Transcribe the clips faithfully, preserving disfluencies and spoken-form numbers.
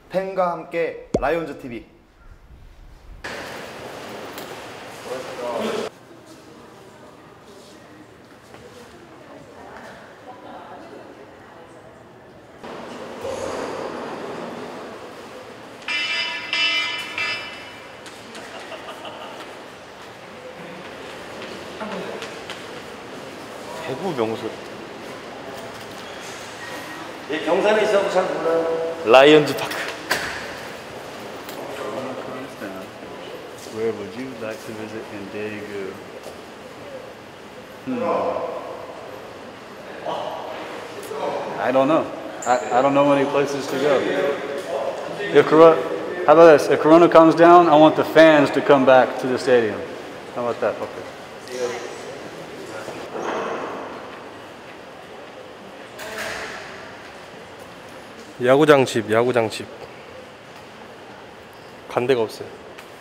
팬과 함께 라이온즈 티비. 대구 명소. 예, 경산에 있어도 잘 몰라요. 라이온즈 파크. Where would you like to visit in Daegu? Hmm. I don't know. I, I don't know any places to go. If Corona, how about this? If Corona comes down, I want the fans to come back to the stadium. How about that? Okay. 야구장 집, 야구장 집. 간 데가 없어요.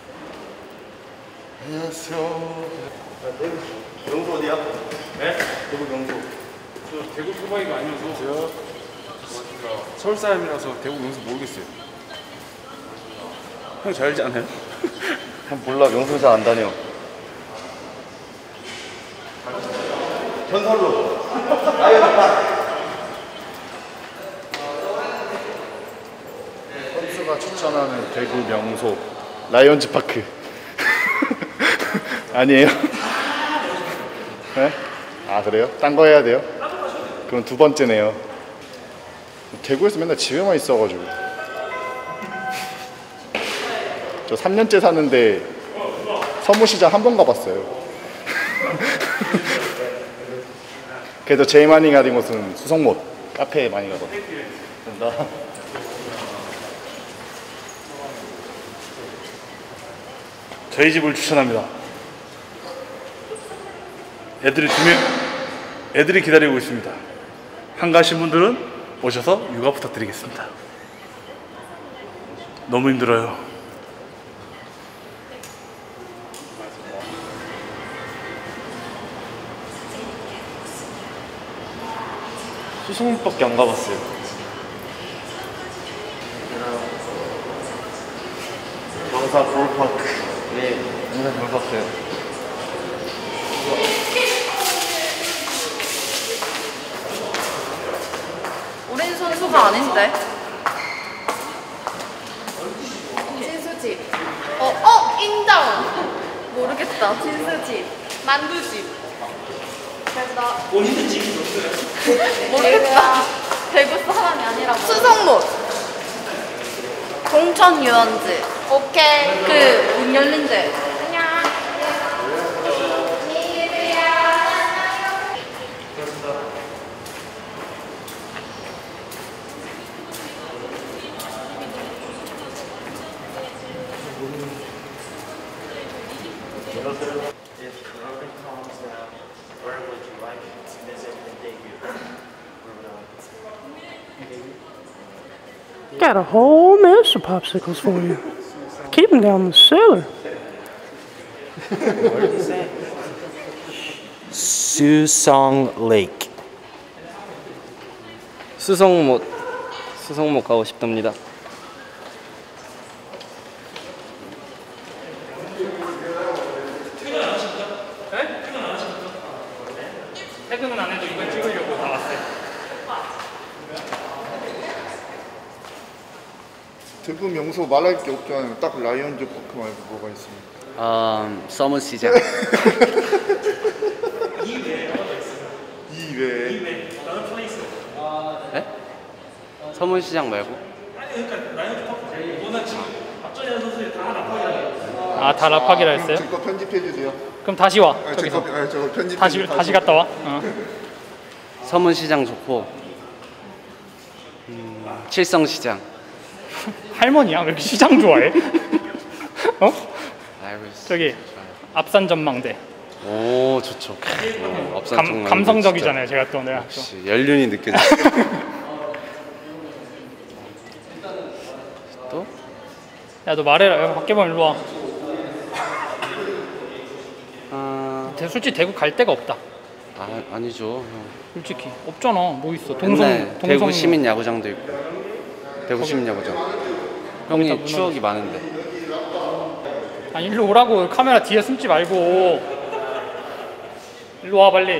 안녕하세요. 명소 어디야? 네? 대구 명소. 저 대구 소방이가 아니어서 서울 사람이라서 대구 명소 모르겠어요. 형 잘 알지 않아요? 난 몰라. 명소 잘 안 다녀. 전설로. 라이온즈 파크. 선수가 추천하는 대구 명소. 라이온즈 파크. 아니에요? 네? 아 그래요? 딴 거 해야 돼요? 그럼 두 번째네요. 대구에서 맨날 집에만 있어가지고. 저 삼 년째 사는데 서문시장 한 번 가봤어요. 그래도 제일 많이 가는 곳은 수성못 카페에 많이 가거든요. 감사합니다. 저희 집을 추천합니다. 애들이 두 명, 애들이 기다리고 있습니다. 한가하신 분들은 오셔서 육아 부탁드리겠습니다. 너무 힘들어요. 수성문밖에 안 가봤어요. 경사 볼파크. 네, 인사 잘 봤어요. 우린 선수가 아닌데. 진수집. 어, 어, 인정. 모르겠다. 진수집. 만두집. 됐다. 본인도 집이 없어요. 모르겠다. 대구 사람이 아니라고. 수성못. 동천 유원지. 오케이. 그 문 열린데. 안녕. If Corona calms down, where would you like to visit in Daegu? Got a whole mess of popsicles for you. Keep them down the cellar. What did he say? Susong Lake. 수성못, 수성못 가고 싶답니다. 퇴근은 안 해도 이걸 찍으려고 나왔어요. 대구 명소 말할 게 없잖아요. 딱 라이온즈 파크 말고 뭐가 있습니까? 음, 서문시장. 이외에 네? 서문시장 말고? 아, 다 라팍이라 했어요? 제거 편집해 주세요. 그럼 다시 와. 아, 저기서. 제거 아, 저 편집 다시 다시 갔다 와. 어. 서문시장 좋고, 음, 칠성시장. 할머니야? 왜 이렇게 시장 좋아해? 어? 알고 있어. 저기 앞산 전망대. 오, 좋죠. 오, 업산 감, 정말 감성적이잖아요. 제가 또 내가 또. 역시 연륜이 느껴져. 또? 야, 너 말해라. 야, 밖에 보면 일로 와. 아, 대- 솔직히 대구 갈 데가 없다. 아 아니죠. 솔직히 없잖아. 뭐 있어? 동성, 동성 대구 동성 시민 야구장도 있고. 대구 시민 야구장. 형이 추억이 많은데. 아니 일로 오라고. 카메라 뒤에 숨지 말고 일로 와 빨리.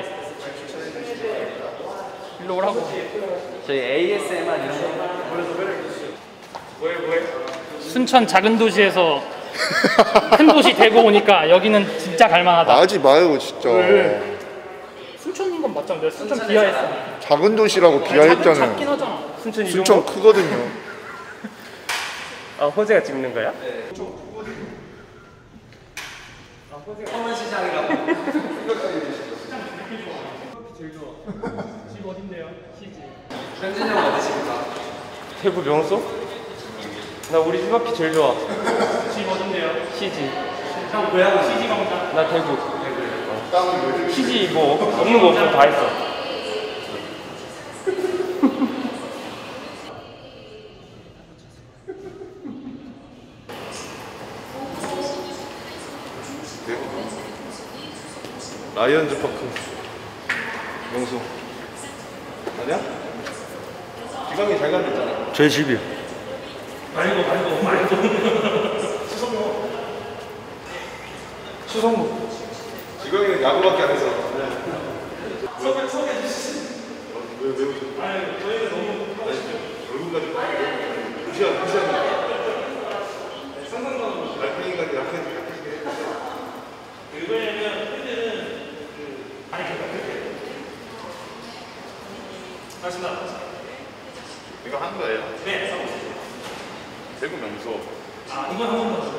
일로 오라고. 저희 에이에스엠알 이런 거. 순천 작은 도시에서 큰 도시 대구 오니까 여기는 진짜 갈만하다. 하지 마요 진짜. 왜? 순천인 건 맞잖아. 내가 순천 비하했어. 작은 도시라고 작긴 비하했잖아요. 하잖아. 순천 이 순천 정도? 크거든요. 아 호재가 찍는 거야? 집 어딘데요? 시지. 현진이 형 어디십니까? 대구 명소? 나 우리 집 앞이 제일 좋아. 집 어딘데요? 시지. 형 고향 시지 가보자. 나 대구. 어. 시지 뭐 없는 거 없어 다 했어. 라이언즈 파크 명소 아니야? 기광이 잘 간댔잖아. 제 집이요. 말고 말고 말고. 수성구. 기광이는 야구밖에 안 했어. 소개 소개해 주시지. 왜, 왜 오셨어요? 아니 저희는 너무 얼굴 가지고 무시한 무시한 상상도 알팽이가 약해 약해지게 왜냐면 팬들은 아니 그렇게 맞습니다. 이거 한 거예요? 네, 사고 있어요. 대구 명소. 아 이건 한 번 더.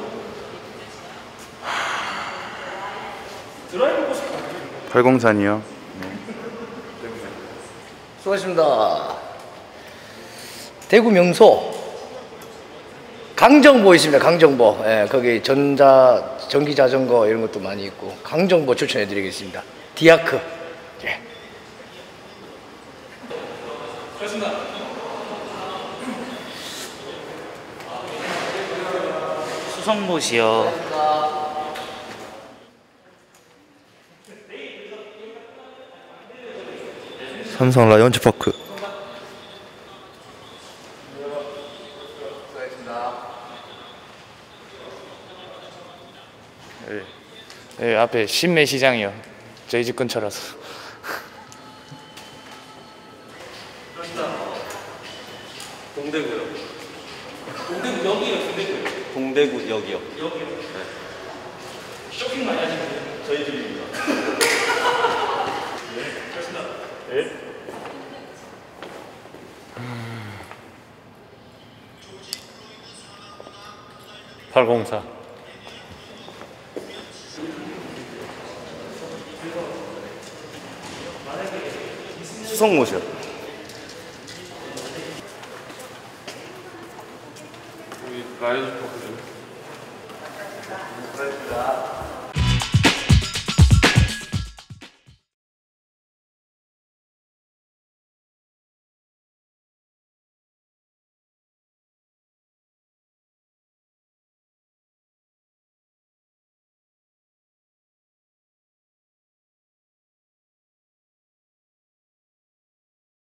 드라이브 보고 싶다. 팔공산이요. 수고하셨습니다. 대구 명소 강정보 있습니다. 강정보. 예, 거기 전자 전기 자전거 이런 것도 많이 있고 강정보 추천해드리겠습니다. 디아크. 예. 그렇습니다. 수성못이요. 삼성 라이온즈 파크. 네, 네 앞에 신매시장이요. 저희 집 근처라서. 동대구요. 동대구 여기요, 동대구. 동대구 역이요. 여기요. 쇼핑 많이 하시는데요? 저희 집입니다. 네, 그렇습니다. 네. 팔공사. 수성못이요. 우리 라이언즈 파크 좀.